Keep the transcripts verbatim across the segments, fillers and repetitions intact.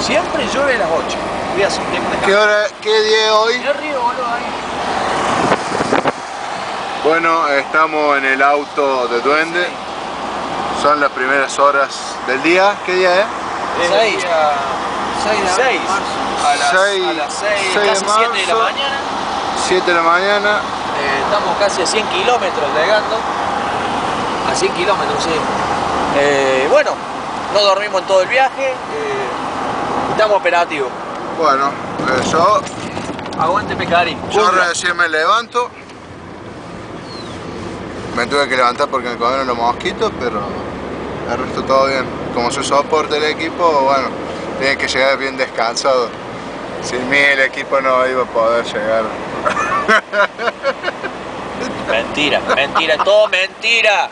Siempre llueve a las ocho. Voy a hacer tiempo de ¿Qué hora, qué día es hoy? Mirá el río, boludo, ahí. Bueno, estamos en el auto de Duende. Son las primeras horas del día. ¿Qué día es? seis. seis. A las seis, a las seis, seis casi de siete de la marzo. mañana. siete de la mañana. Eh, estamos casi a cien kilómetros llegando. A cien kilómetros, sí. Eh, bueno, no dormimos en todo el viaje. Eh, estamos operativos. Bueno, eh, yo, Aguante Pecarín. yo recién me levanto. Me tuve que levantar porque me comieron los mosquitos, pero el resto todo bien. Como soy soporte del equipo, bueno, tiene que llegar bien descansado. Sin mí el equipo no iba a poder llegar. Mentira, mentira, todo mentira.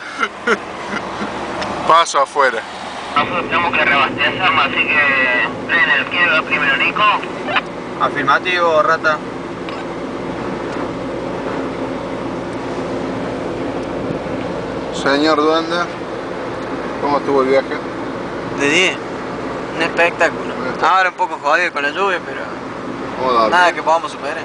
Paso afuera. Nosotros tenemos que reabastecernos, así que tren el quiero primero, Nico. Afirmativo, rata. Señor Duende, ¿cómo estuvo el viaje? De diez. Un espectáculo. Ahora un poco jodido con la lluvia, pero ¿Cómo dormir? nada que podamos superar.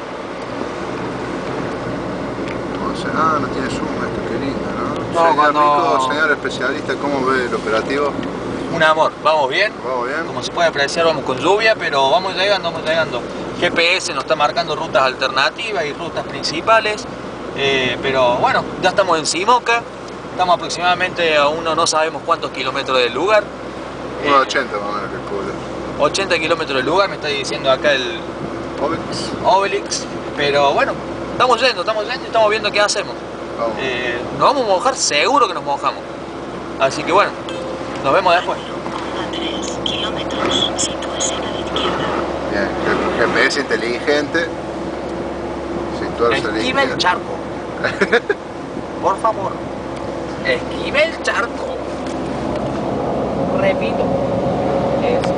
O sea, ah, no tiene zoom esto, qué lindo, ¿no? No, Señor cuando- Nico, señor especialista, ¿cómo ve el operativo? Un amor, vamos bien. ¿Vamos bien? Como se puede apreciar, vamos con lluvia, pero vamos llegando, vamos llegando. G P S nos está marcando rutas alternativas y rutas principales. Eh, pero bueno, ya estamos en Simoca. Estamos aproximadamente a uno no sabemos cuántos kilómetros del lugar. uno Eh, ochenta más o menos que cubre. ochenta kilómetros del lugar, me está diciendo acá el Obelix. Obelix. Pero bueno, estamos yendo, estamos yendo y estamos viendo qué hacemos. Vamos. Eh, nos vamos a mojar, seguro que nos mojamos. Así que bueno, nos vemos después. A tres kilómetros, sitúese a la izquierda. Bien, el G P S inteligente. Situarse a la Esquiva el izquierda. charco. Por favor. Esquiva el charco. Repito. Es...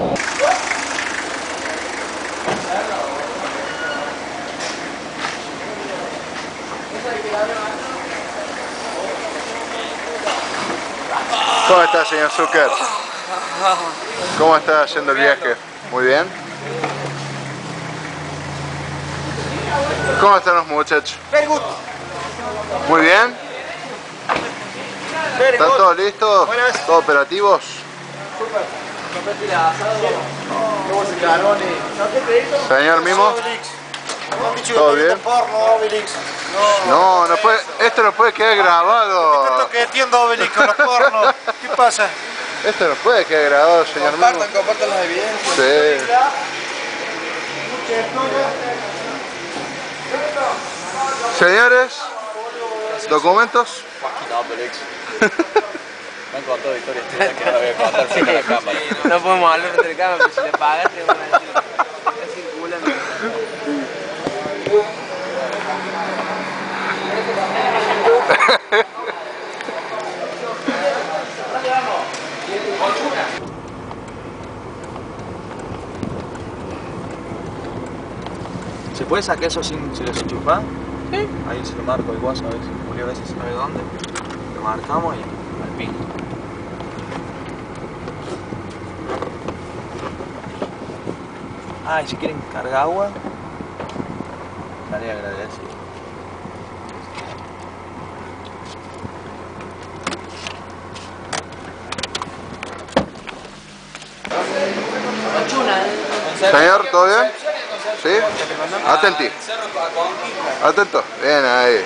¿Cómo está, señor Zucker? ¿Cómo está yendo el viaje? ¿Muy bien? ¿Cómo están los muchachos? ¿Muy bien? ¿Están todos listos? ¿Todos operativos? Señor Mimo, ¿todo bien? No, no puede, esto no puede quedar grabado. Que entiendo Obelix con los pornos. ¿Qué pasa? Esto no puede quedar grabado, señor Mimo. compartan las evidencias. Sí. Señores, documentos. Me han contado historias que no la voy a contar sin la cámara. No podemos hablar entre cámaras, pero si le pagaste, van a decir, está circulando. ¿Se puede sacar eso sin, si lo desenchufás? Sí. Ahí se lo marco el guaso, a ver si Julio a veces sabe dónde. Lo marcamos y al pin. Ah, y si quieren cargar agua, estaré agradecido. Señor, ¿todo bien? ¿Sí? Atenti. Atento. Bien ahí.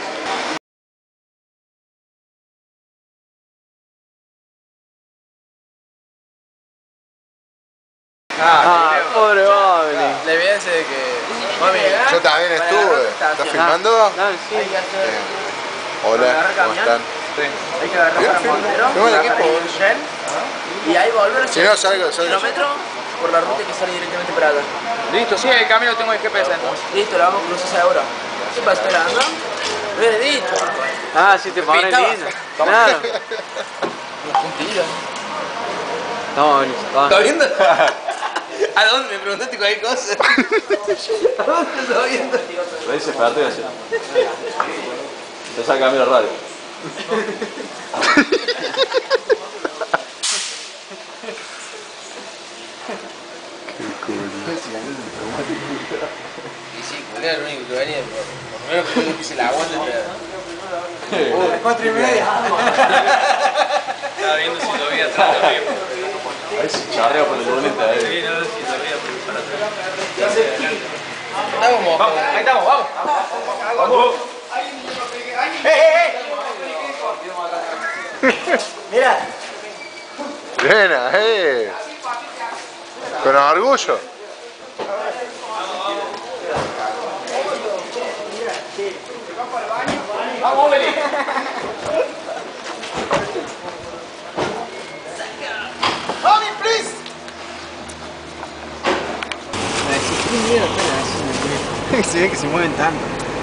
Ah, pobre Obelix. La evidencia de que... Mami, Yo también estuve. ¿Estás filmando? no, sí. Bien. Hola, ¿cómo están? Hay que agarrar para Montero, Filma el equipo. y ahí volver Si no, salgo, salgo. kilómetros por la ruta que sale directamente para allá. Listo, sí, el camino tengo el G P S entonces. Listo, la vamos a cruzar seguro. ¿Qué pasa esperando? Lo hubiera dicho. Ah, si te pones Pintaba. lindo. Claro. No, ¿está viendo? ¿A dónde? Me preguntaste cualquier cosa. ¿A dónde está viendo? Lo dice Ferto y así. Te saca camino radio. Y sí, Julián era el único que venía. Por lo menos primero que se la aguante. Uh, cuatro y media. Estaba viendo si lo vi atrás también. A ver si charreo por el bonete ahí. Sí, no, si lo vi para atrás. Estamos, Vamos, ahí estamos, vamos. Vamos. ¡Eh, eh, eh! Mira. Buena, eh. Con orgullo. Vamos, Beli. Tommy, please. Se ve que se mueven tanto.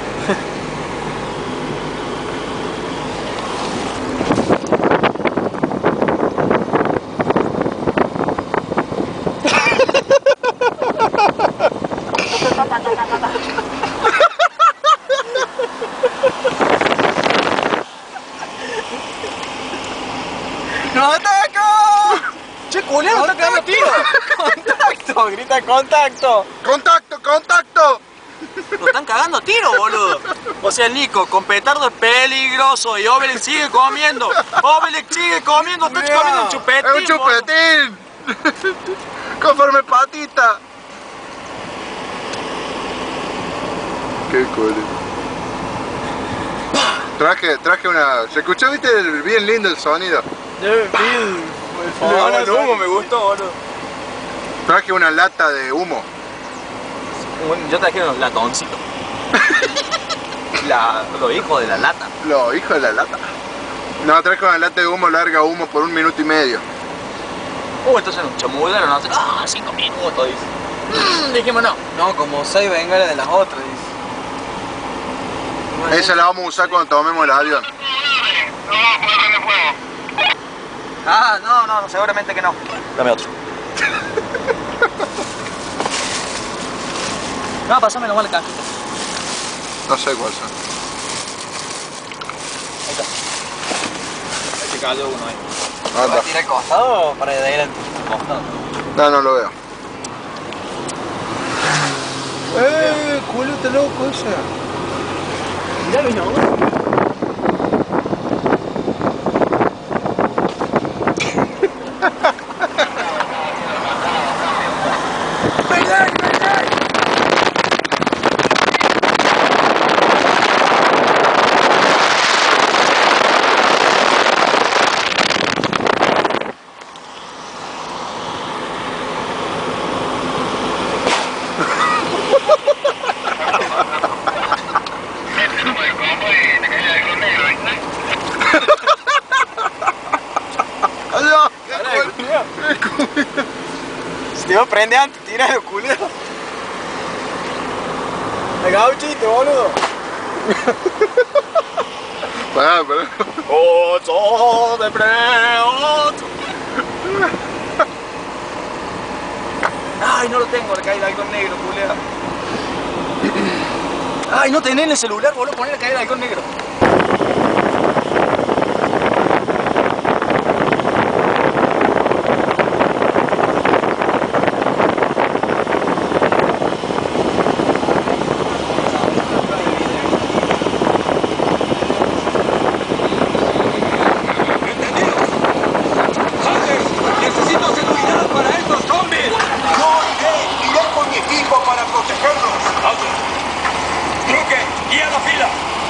¡Nos ataca! ¡Che, culero, está cagando tiro! ¡Contacto! ¡Grita contacto! ¡Contacto, contacto! Lo están cagando a tiro, boludo. O sea, Nico, con petardo es peligroso y Obelix sigue comiendo. Obelix sigue comiendo, está Mirá, comiendo un chupetín. ¡Es un chupetín! Conforme patita. Qué cool. Traje, traje una... ¿Se escuchó, viste? Bien lindo el sonido. Ahora el humo me gustó, boludo. Traje una lata de humo. Bueno, yo traje unos latoncitos. La, los hijos de la lata. Los hijos de la lata. No, traje una lata de humo, larga humo por un minuto y medio. Uh, entonces un chamudero, no sé. Ah, cinco minutos, dice. Mm, dijimos no. No, como seis bengalas de las otras, dice. Esa la vamos a usar cuando tomemos el avión. No vamos a poder prender fuego. Ah, no, no, seguramente que no. Dame otro. No, pasame nomás la cajita. No sé cuál son. Ahí está. Ahí se cayó uno ahí. ¿Vas a Anda. tirar al costado o para ir al costado? No, no lo veo. ¡Eh! ¡Culo, está loco esa! Mirá, vino. Si te iba a prender antes, tira los culeros. Me cago un chiste, boludo. Pará, pará. Ocho de preo. Ay, no lo tengo, le cae el halcón negro, culera. Ay, no tenés en el celular, boludo, poner a caer el halcón negro. Necesito seguridad para estos zombies. No iré, iré con mi equipo para protegerlos. Truque, guía la fila.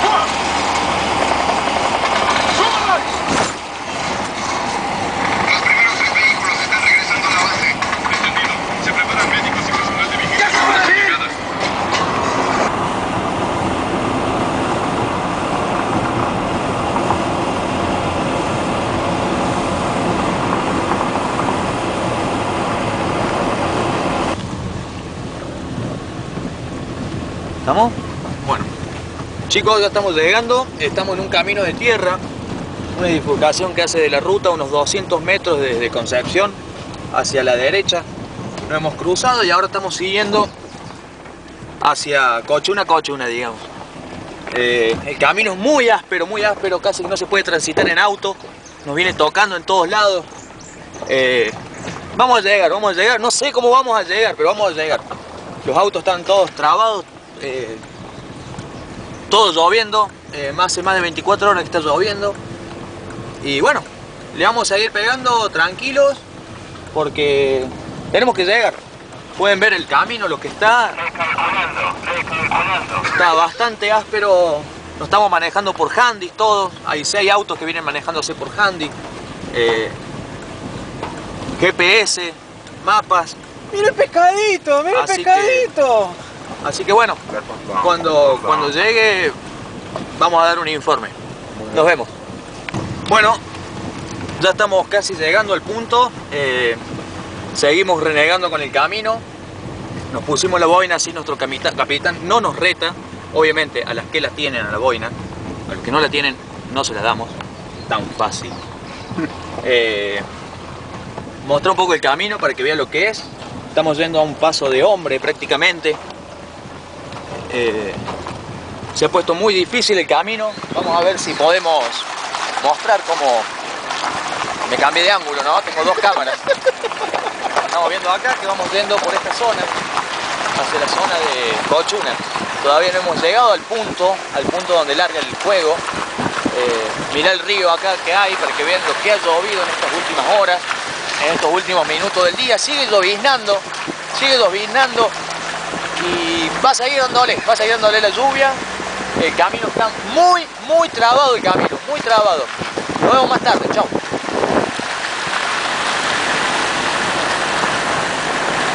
Los primeros tres vehículos están regresando a la base. Entendido. Se preparan médicos y personal de vigilancia para las llegadas. ¿Estamos? Bueno. Chicos, ya estamos llegando. Estamos en un camino de tierra. Una bifurcación que hace de la ruta unos doscientos metros desde Concepción hacia la derecha. Nos hemos cruzado y ahora estamos siguiendo hacia Cochuna, Cochuna, digamos. Eh, el camino es muy áspero, muy áspero, casi que no se puede transitar en auto. Nos viene tocando en todos lados. Eh, Vamos a llegar, vamos a llegar. No sé cómo vamos a llegar, pero vamos a llegar. Los autos están todos trabados. Eh, todo lloviendo. Eh, más hace más de veinticuatro horas que está lloviendo. Y bueno, le vamos a ir pegando tranquilos. Porque tenemos que llegar. Pueden ver el camino, lo que está. Está bastante áspero. Nos estamos manejando por handys todos. Hay seis autos que vienen manejándose por handy. Eh, G P S, mapas. ¡Mira el pescadito! ¡Mira el Así pescadito! Que, así que bueno, cuando, cuando llegue vamos a dar un informe. Nos vemos. Bueno, ya estamos casi llegando al punto. Eh, seguimos renegando con el camino. Nos pusimos la boina así, nuestro capitán, capitán no nos reta. Obviamente a las que la tienen a la boina, a los que no la tienen no se la damos. Tan fácil. Eh, Mostrar un poco el camino para que vean lo que es. Estamos yendo a un paso de hombre prácticamente. Eh, se ha puesto muy difícil el camino. Vamos a ver si podemos mostrar cómo... Me cambié de ángulo, ¿no? Tengo dos cámaras. Estamos viendo acá que vamos yendo por esta zona, hacia la zona de Cochuna. Todavía no hemos llegado al punto, al punto donde larga el fuego. Eh, mirá el río acá que hay para que vean lo que ha llovido en estas últimas horas. En estos últimos minutos del día, sigue lloviznando, sigue lloviznando y va a seguir dándole, va a seguir dándole la lluvia. El camino está muy, muy trabado el camino, muy trabado. Nos vemos más tarde, chao.